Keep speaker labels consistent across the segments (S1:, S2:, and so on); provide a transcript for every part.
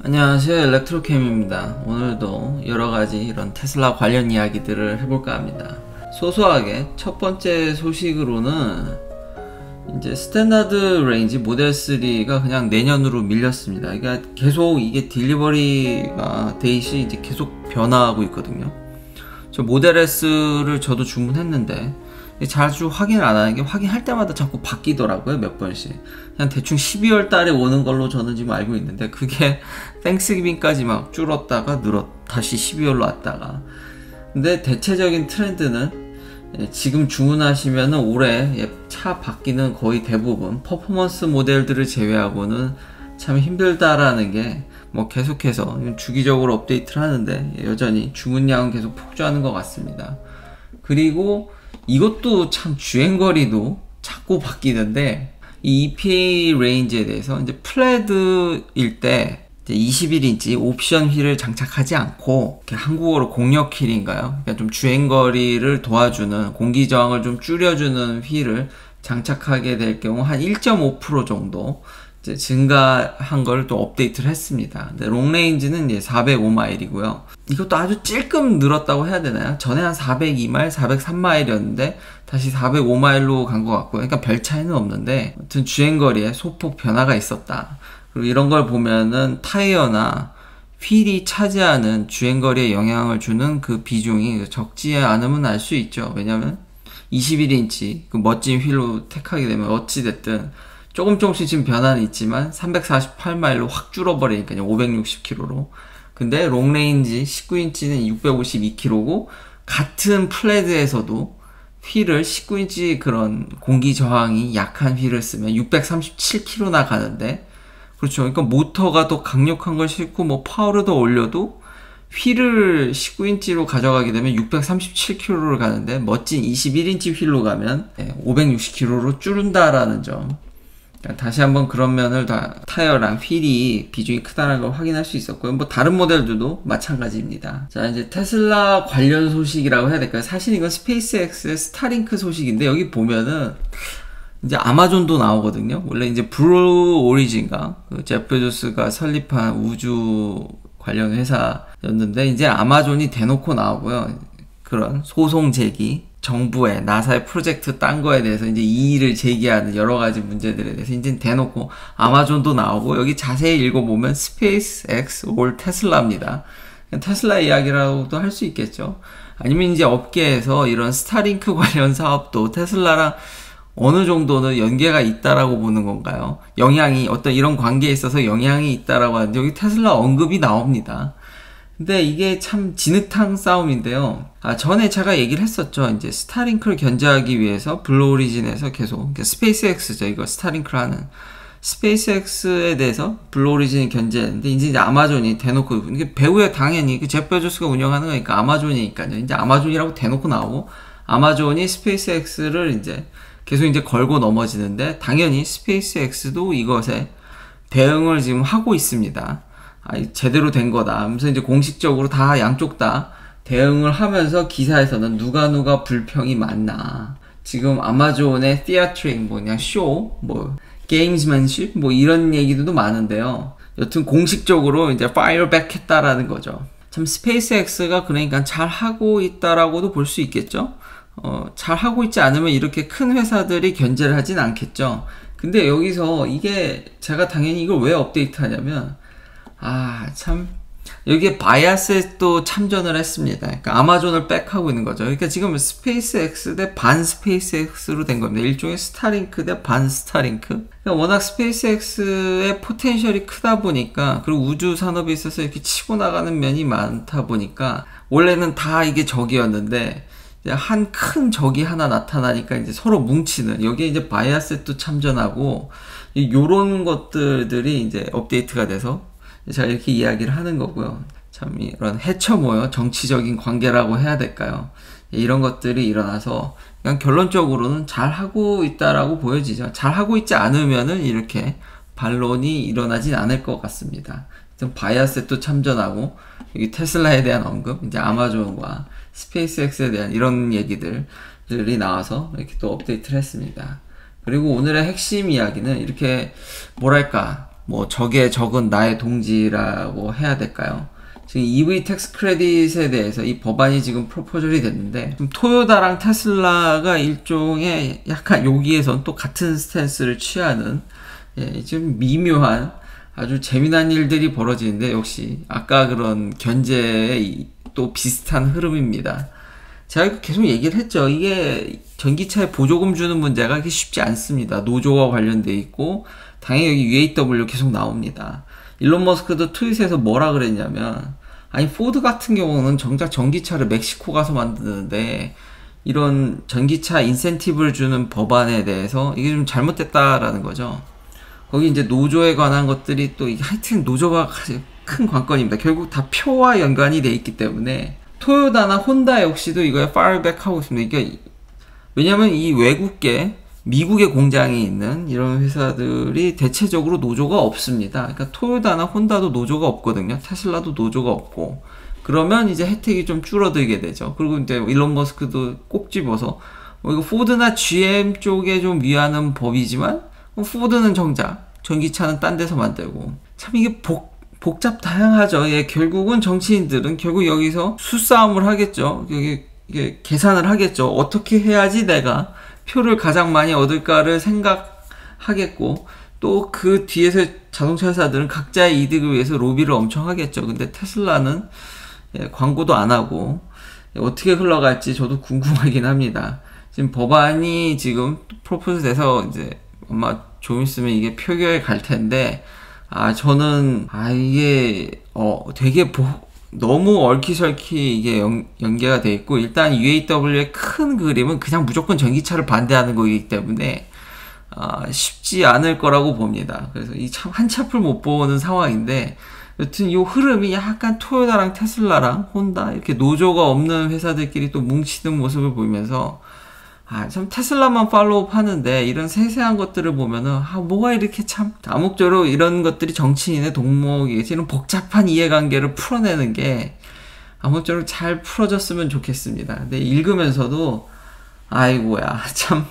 S1: 안녕하세요, 엘렉트로캠입니다. 오늘도 여러가지 이런 테슬라 관련 이야기들을 해볼까 합니다. 소소하게 첫 번째 소식으로는 이제 스탠다드 레인지 모델 3가 그냥 내년으로 밀렸습니다. 그러니까 계속 이게 딜리버리가 데이시 이제 계속 변화하고 있거든요. 저 모델 S를 저도 주문했는데 자주 확인을 안 하는 게 확인할 때마다 자꾸 바뀌더라고요. 몇 번씩. 그냥 대충 12월 달에 오는 걸로 저는 지금 알고 있는데 그게 땡스기빙까지 막 줄었다가 다시 12월로 왔다가. 근데 대체적인 트렌드는 지금 주문하시면은 올해 차 바뀌는 거의 대부분 퍼포먼스 모델들을 제외하고는 참 힘들다라는 게 뭐 계속해서 주기적으로 업데이트를 하는데 여전히 주문량은 계속 폭주하는 것 같습니다. 그리고 이것도 참 주행거리도 자꾸 바뀌는데 이 EPA 레인지에 대해서 이제 플래드일 때 21인치 옵션 휠을 장착하지 않고 한국어로 공력 휠인가요? 그러니까 좀 주행거리를 도와주는 공기 저항을 좀 줄여주는 휠을 장착하게 될 경우 한 1.5% 정도 이제 증가한 걸 또 업데이트를 했습니다. 근데 롱레인지는 이제 405마일이고요. 이것도 아주 찔끔 늘었다고 해야 되나요? 전에 한 402마일, 403마일이었는데 다시 405마일로 간 것 같고요. 그러니까 별 차이는 없는데 아무튼 주행거리에 소폭 변화가 있었다. 그리고 이런 걸 보면은 타이어나 휠이 차지하는 주행거리에 영향을 주는 그 비중이 적지 않으면 알 수 있죠. 왜냐면 21인치 그 멋진 휠로 택하게 되면 어찌됐든 조금씩 지금 변화는 있지만 348마일로 확 줄어버리니까요. 560km로. 근데 롱레인지 19인치는 652km고 같은 플래드에서도 휠을 19인치 그런 공기 저항이 약한 휠을 쓰면 637km나 가는데 그렇죠. 그러니까 모터가 더 강력한 걸 싣고 뭐 파워를 더 올려도 휠을 19인치로 가져가게 되면 637km를 가는데 멋진 21인치 휠로 가면 560km로 줄은다라는 점. 다시 한번 그런 면을 타이어랑 휠이 비중이 크다는 걸 확인할 수 있었고요. 뭐 다른 모델들도 마찬가지입니다. 자, 이제 테슬라 관련 소식이라고 해야 될까요? 사실 이건 스페이스X의 스타링크 소식인데 여기 보면은 이제 아마존도 나오거든요. 원래 이제 블루 오리진가 그 제프 베조스가 설립한 우주 관련 회사였는데 이제 아마존이 대놓고 나오고요. 그런 소송 제기, 정부의 나사의 프로젝트 딴 거에 대해서 이제 이의를 제기하는 여러 가지 문제들에 대해서 이제 대놓고 아마존도 나오고 여기 자세히 읽어보면 스페이스X 올 테슬라입니다. 테슬라 이야기라고도 할 수 있겠죠. 아니면 이제 업계에서 이런 스타링크 관련 사업도 테슬라랑 어느 정도는 연계가 있다라고 보는 건가요? 영향이 어떤 이런 관계에 있어서 영향이 있다라고 하는데 여기 테슬라 언급이 나옵니다. 근데 이게 참 진흙탕 싸움인데요. 전에 제가 얘기를 했었죠. 이제 스타링크를 견제하기 위해서 블루 오리진에서 계속 스페이스X죠. 이거 스타링크를 하는 스페이스X에 대해서 블루 오리진이 견제했는데 이제 아마존이 대놓고 이게 배후에 당연히 그 제프 베조스가 운영하는 거니까 아마존이니까요. 이제 아마존이라고 대놓고 나오고 아마존이 스페이스X를 이제 계속 이제 걸고 넘어지는데 당연히 스페이스X도 이것에 대응을 지금 하고 있습니다. 제대로 된 거다 하면서 이제 공식적으로 다 양쪽 다 대응을 하면서 기사에서는 누가 불평이 많나 지금 아마존의 theatric 그냥 쇼 gamesmanship 이런 얘기들도 많은데요. 여튼 공식적으로 이제 fireback 했다라는 거죠. 참 스페이스X가 그러니까 잘 하고 있다라고도 볼 수 있겠죠. 잘 하고 있지 않으면 이렇게 큰 회사들이 견제를 하진 않겠죠. 근데 여기서 이게 제가 당연히 이걸 왜 업데이트 하냐면 참 여기에 바이아스에 또 참전을 했습니다. 그러니까 아마존을 백하고 있는 거죠. 그러니까 지금 스페이스X 대 반 스페이스X로 된 겁니다. 일종의 스타링크 대 반 스타링크. 그러니까 워낙 스페이스X의 포텐셜이 크다 보니까 그리고 우주 산업에 있어서 이렇게 치고 나가는 면이 많다 보니까 원래는 다 이게 적이었는데 한 큰 적이 하나 나타나니까 이제 서로 뭉치는 여기에 이제 바이아스에 또 참전하고 요런 것들이 이제 업데이트가 돼서 제가 이렇게 이야기를 하는 거고요. 참 이런 해쳐 모여 정치적인 관계라고 해야 될까요? 이런 것들이 일어나서 그냥 결론적으로는 잘 하고 있다라고 보여지죠. 잘 하고 있지 않으면은 이렇게 반론이 일어나진 않을 것 같습니다. 바이아스에 또 참전하고 여기 테슬라에 대한 언급, 이제 아마존과 스페이스X에 대한 이런 얘기들이 나와서 이렇게 또 업데이트를 했습니다. 그리고 오늘의 핵심 이야기는 이렇게 뭐랄까 뭐 적의 적은 나의 동지라고 해야 될까요? 지금 EV 텍스 크레딧에 대해서 이 법안이 지금 프로포절이 됐는데, 토요타랑 테슬라가 일종의 약간 여기에선 또 같은 스탠스를 취하는, 좀 미묘한 아주 재미난 일들이 벌어지는데, 역시 아까 그런 견제의 또 비슷한 흐름입니다. 제가 계속 얘기를 했죠. 이게 전기차에 보조금 주는 문제가 그렇게 쉽지 않습니다. 노조와 관련돼 있고, 당연히 여기 UAW 계속 나옵니다. 일론 머스크도 트윗에서 뭐라 그랬냐면, 아니 포드 같은 경우는 정작 전기차를 멕시코 가서 만드는데 이런 전기차 인센티브를 주는 법안에 대해서 이게 좀 잘못됐다라는 거죠. 거기 이제 노조에 관한 것들이 또 하여튼 노조가 가장 큰 관건입니다. 결국 다 표와 연관이 돼 있기 때문에 토요타나 혼다 역시도 이거에 fallback 하고 있습니다. 이게 왜냐면 이 외국계 미국의 공장이 있는 이런 회사들이 대체적으로 노조가 없습니다. 그러니까 토요타나 혼다도 노조가 없거든요. 테슬라도 노조가 없고. 그러면 이제 혜택이 좀 줄어들게 되죠. 그리고 이제 일론 머스크도 꼭 집어서 이거 포드나 GM 쪽에 좀 위하는 법이지만 포드는 정작 전기차는 딴 데서 만들고, 참 이게 복잡 다양하죠. 결국은 정치인들은 결국 여기서 수싸움을 하겠죠. 이게 계산을 하겠죠. 어떻게 해야지 내가 표를 가장 많이 얻을까를 생각하겠고, 또 그 뒤에서 자동차 회사들은 각자의 이득을 위해서 로비를 엄청 하겠죠. 근데 테슬라는 광고도 안 하고 어떻게 흘러갈지 저도 궁금하긴 합니다. 지금 법안이 지금 프로포즈 돼서 이제 아마 좀 있으면 이게 표결에 갈 텐데, 저는 이게 되게 너무 얽히설키 이게 연계가 돼 있고, 일단 UAW의 큰 그림은 그냥 무조건 전기차를 반대하는 거기 때문에 쉽지 않을 거라고 봅니다. 그래서 이 참 한치 앞을 못 보는 상황인데, 여튼 이 흐름이 약간 토요타랑 테슬라랑 혼다 이렇게 노조가 없는 회사들끼리 또 뭉치는 모습을 보이면서 참 테슬라만 팔로우업 하는데 이런 세세한 것들을 보면은 뭐가 이렇게 참 아무쪼록 이런 것들이 정치인의 덕목이겠지, 이런 복잡한 이해관계를 풀어내는 게 아무쪼록 잘 풀어졌으면 좋겠습니다. 근데 읽으면서도 아이고야 참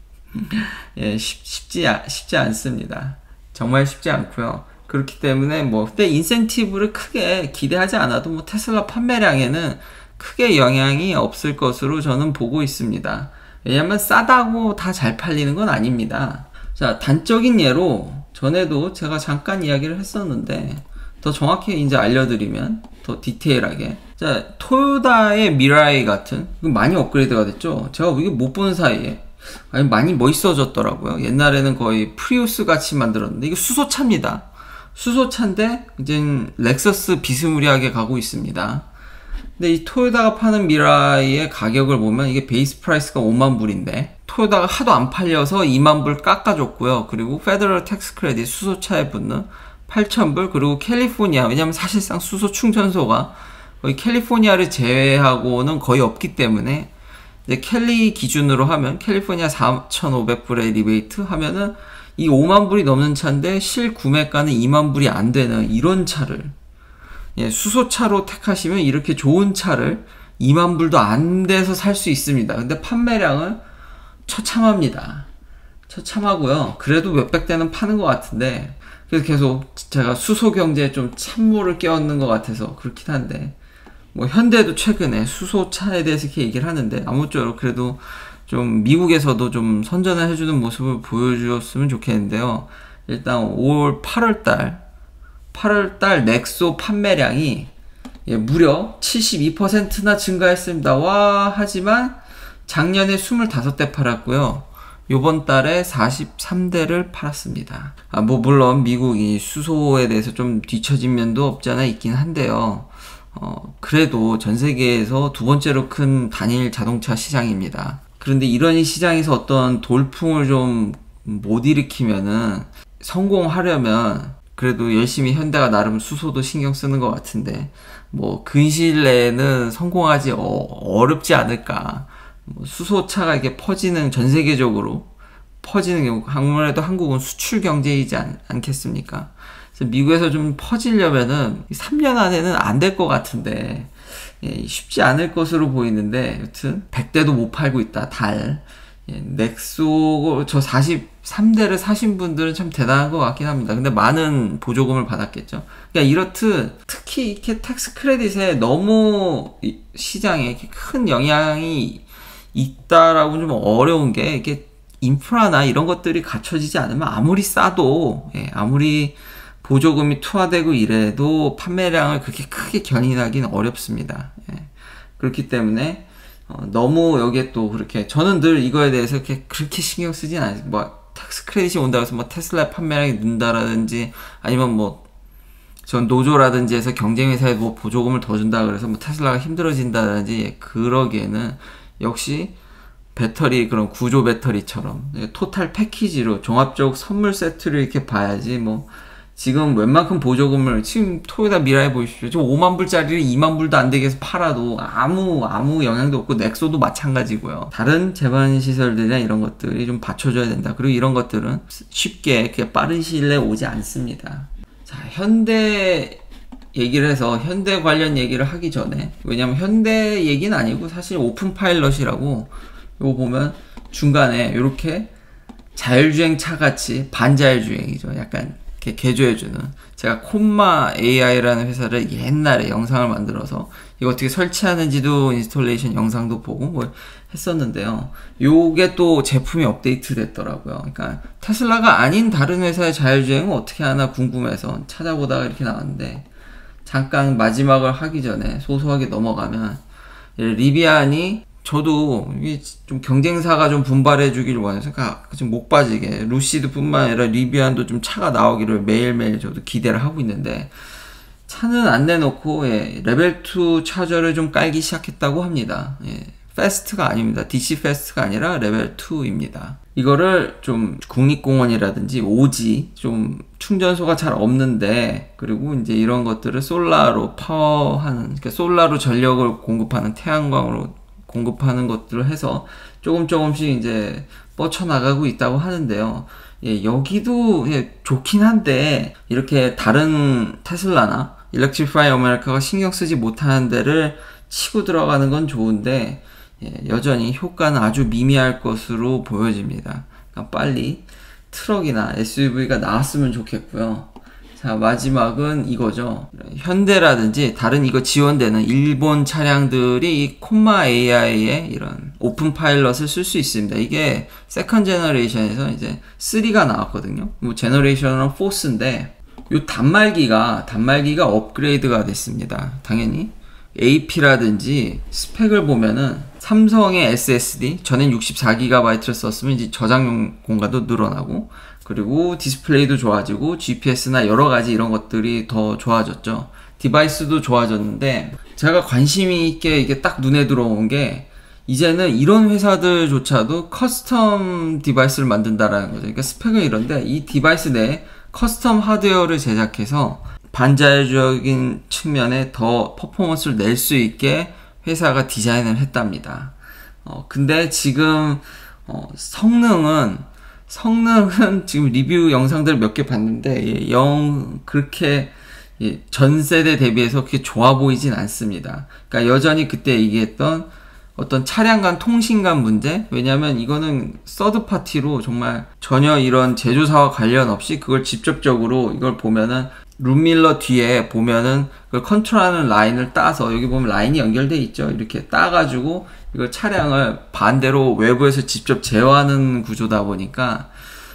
S1: 쉽지 않습니다. 정말 쉽지 않고요. 그렇기 때문에 그때 인센티브를 크게 기대하지 않아도 테슬라 판매량에는 크게 영향이 없을 것으로 저는 보고 있습니다. 왜냐면 싸다고 다 잘 팔리는 건 아닙니다. 자, 단적인 예로 전에도 제가 잠깐 이야기를 했었는데 더 정확히 이제 알려드리면 더 디테일하게, 자, 토요타의 미라이 같은, 많이 업그레이드가 됐죠. 제가 이게 못 보는 사이에 많이 멋있어졌더라고요. 옛날에는 거의 프리우스 같이 만들었는데 이게 수소차입니다. 수소차인데 이제 렉서스 비스무리하게 가고 있습니다. 근데 이 토요타가 파는 미라이의 가격을 보면 이게 베이스 프라이스가 5만 불인데 토요타가 하도 안 팔려서 2만 불 깎아줬고요. 그리고 페더럴 텍스 크레딧 수소차에 붙는 8천 불, 그리고 캘리포니아, 왜냐면 사실상 수소 충전소가 거의 캘리포니아를 제외하고는 거의 없기 때문에 이제 캘리 기준으로 하면 캘리포니아 4,500불의 리베이트 하면은 이 5만 불이 넘는 차인데 실 구매가는 2만 불이 안 되는 이런 차를 수소차로 택하시면 이렇게 좋은 차를 2만 불도 안 돼서 살 수 있습니다. 근데 판매량은 처참합니다. 처참하고요. 그래도 몇백 대는 파는 것 같은데, 그래서 계속 제가 수소 경제에 좀 찬물을 끼얹는 것 같아서 그렇긴 한데, 현대도 최근에 수소차에 대해서 이렇게 얘기를 하는데, 아무쪼록 그래도 좀 미국에서도 좀 선전을 해주는 모습을 보여주었으면 좋겠는데요. 일단 올 8월달 넥소 판매량이 무려 72%나 증가했습니다. 와, 하지만 작년에 25대 팔았고요. 요번 달에 43대를 팔았습니다. 물론 미국이 수소에 대해서 좀 뒤처진 면도 없지 않아 있긴 한데요. 그래도 전 세계에서 두 번째로 큰 단일 자동차 시장입니다. 그런데 이런 시장에서 어떤 돌풍을 좀 못 일으키면은, 성공하려면 그래도 열심히 현대가 나름 수소도 신경 쓰는 것 같은데, 근시일 내에는 성공하지 어렵지 않을까. 수소차가 이렇게 전 세계적으로 퍼지는 경우, 아무래도 한국은 수출 경제이지 않겠습니까? 그래서 미국에서 좀 퍼지려면은 3년 안에는 안 될 것 같은데, 쉽지 않을 것으로 보이는데, 여튼 100대도 못 팔고 있다. 넥소 저 3대를 사신 분들은 참 대단한 것 같긴 합니다. 근데 많은 보조금을 받았겠죠. 그러니까 이렇듯 특히 이렇게 텍스 크레딧에 너무 시장에 이렇게 큰 영향이 있다라고 좀 어려운 게, 이게 인프라나 이런 것들이 갖춰지지 않으면 아무리 싸도, 아무리 보조금이 투하되고 이래도 판매량을 그렇게 크게 견인하기는 어렵습니다. 그렇기 때문에 너무 여기에 또 그렇게, 저는 늘 이거에 대해서 그렇게 신경 쓰진 않아요. 뭐 텍스 크레딧이 온다고 해서 뭐 테슬라 판매량이 는다라든지, 아니면 뭐 전 노조라든지 해서 경쟁회사에 뭐 보조금을 더 준다 그래서 뭐 테슬라가 힘들어진다든지 그러기에는 역시 배터리, 그런 구조 배터리처럼 토탈 패키지로 종합적 선물 세트를 이렇게 봐야지, 뭐 지금 웬만큼 보조금을, 지금 토요타 미라에 보십시오. 지금 5만 불짜리를 2만 불도 안 되게 해서 팔아도 아무 영향도 없고, 넥소도 마찬가지고요. 다른 제반 시설들이나 이런 것들이 좀 받쳐줘야 된다. 그리고 이런 것들은 쉽게 그렇게 빠른 시일 내에 오지 않습니다. 자, 현대 얘기를 해서 현대 관련 얘기를 하기 전에, 왜냐면 현대 얘기는 아니고 사실 오픈 파일럿이라고, 이거 보면 중간에 이렇게 자율주행 차 같이 반자율주행이죠. 약간 이렇게 개조해주는, 제가 콤마 AI라는 회사를 옛날에 영상을 만들어서 이거 어떻게 설치하는지도 인스톨레이션 영상도 보고 뭐 했었는데요. 요게 또 제품이 업데이트 됐더라고요. 그러니까 테슬라가 아닌 다른 회사의 자율주행은 어떻게 하나 궁금해서 찾아보다가 이렇게 나왔는데, 잠깐 마지막을 하기 전에 소소하게 넘어가면, 리비안이, 저도 이게 좀 경쟁사가 좀 분발해 주길 원해서 좀 목 빠지게 루시드 뿐만 아니라 리비안도 좀 차가 나오기를 매일매일 저도 기대를 하고 있는데, 차는 안 내놓고 레벨 2 차저를 좀 깔기 시작했다고 합니다. 패스트가 아닙니다. DC 패스트가 아니라 레벨 2입니다. 이거를 좀 국립공원이라든지 오지 좀 충전소가 잘 없는데, 그리고 이제 이런 것들을 솔라로 파워하는, 그러니까 솔라로 전력을 공급하는, 태양광으로 공급하는 것들을 해서 조금씩 이제 뻗쳐나가고 있다고 하는데요. 여기도 좋긴 한데, 이렇게 다른 테슬라나 일렉트리파이 아메리카가 신경 쓰지 못하는 데를 치고 들어가는 건 좋은데, 여전히 효과는 아주 미미할 것으로 보여집니다. 그러니까 빨리 트럭이나 SUV가 나왔으면 좋겠고요. 자, 마지막은 이거죠. 현대라든지 다른 이거 지원되는 일본 차량들이 이 콤마 AI의 이런 오픈 파일럿을 쓸 수 있습니다. 이게 세컨 제너레이션에서 이제 3가 나왔거든요. 뭐 제너레이션은 4인데, 요 단말기가 업그레이드가 됐습니다. 당연히 AP라든지 스펙을 보면은 삼성의 SSD, 전엔 64GB를 썼으면 이제 저장 공간도 늘어나고, 그리고 디스플레이도 좋아지고 GPS나 여러가지 이런 것들이 더 좋아졌죠. 디바이스도 좋아졌는데, 제가 관심이 있게 이게 딱 눈에 들어온 게, 이제는 이런 회사들조차도 커스텀 디바이스를 만든다라는 거죠. 그러니까 스펙은 이런데 이 디바이스 내에 커스텀 하드웨어를 제작해서 반자율적인 측면에 더 퍼포먼스를 낼 수 있게 회사가 디자인을 했답니다. 근데 지금 성능은 지금 리뷰 영상들 몇 개 봤는데 그렇게 전 세대 대비해서 그렇게 좋아 보이진 않습니다. 그러니까 여전히 그때 얘기했던 어떤 차량 간 통신 간 문제, 왜냐면 이거는 서드 파티로 정말 전혀 이런 제조사와 관련 없이 그걸 직접적으로, 이걸 보면은 룸밀러 뒤에 보면은 그걸 컨트롤하는 라인을 따서, 여기 보면 라인이 연결돼 있죠. 이렇게 따가지고 이걸 차량을 반대로 외부에서 직접 제어하는 구조다 보니까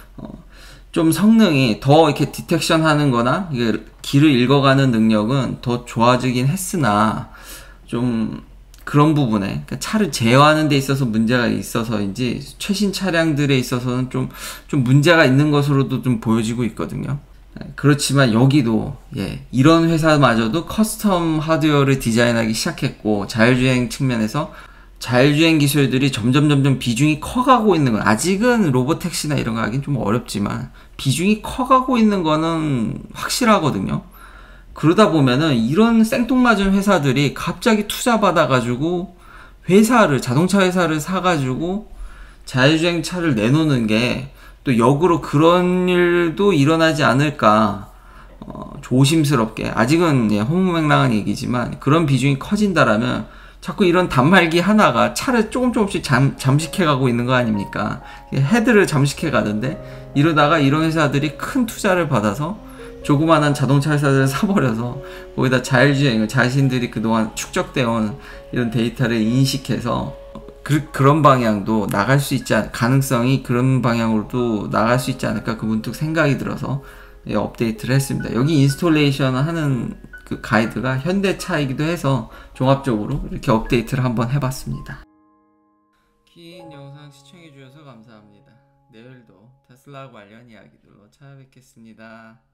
S1: 좀 성능이 더 이렇게 디텍션 하는 거나 이게 길을 읽어가는 능력은 더 좋아지긴 했으나, 좀 그런 부분에, 그러니까 차를 제어하는 데 있어서 문제가 있어서인지 최신 차량들에 있어서는 좀 문제가 있는 것으로도 좀 보여지고 있거든요. 그렇지만 여기도 이런 회사마저도 커스텀 하드웨어를 디자인하기 시작했고, 자율주행 측면에서 자율주행 기술들이 점점 비중이 커가고 있는 건, 아직은 로보택시나 이런 거 하긴 좀 어렵지만 비중이 커가고 있는 거는 확실하거든요. 그러다 보면은 이런 생뚱맞은 회사들이 갑자기 투자 받아가지고 자동차 회사를 사가지고 자율주행 차를 내놓는 게 또 역으로 그런 일도 일어나지 않을까, 조심스럽게, 아직은 허무맹랑한 얘기지만 그런 비중이 커진다라면 자꾸 이런 단말기 하나가 차를 조금씩 잠식해 가고 있는 거 아닙니까? 헤드를 잠식해 가던데, 이러다가 이런 회사들이 큰 투자를 받아서 조그만한 자동차 회사들을 사버려서 거기다 자율주행을 자신들이 그동안 축적되어온 이런 데이터를 인식해서 그런 방향도 나갈 수 있지 가능성이 그런 방향으로도 나갈 수 있지 않을까, 그 문득 생각이 들어서 업데이트를 했습니다. 여기 인스톨레이션 하는 그 가이드가 현대차이기도 해서 종합적으로 이렇게 업데이트를 한번 해봤습니다. 긴 영상 시청해주셔서 감사합니다. 내일도 테슬라 관련 이야기들로 찾아뵙겠습니다.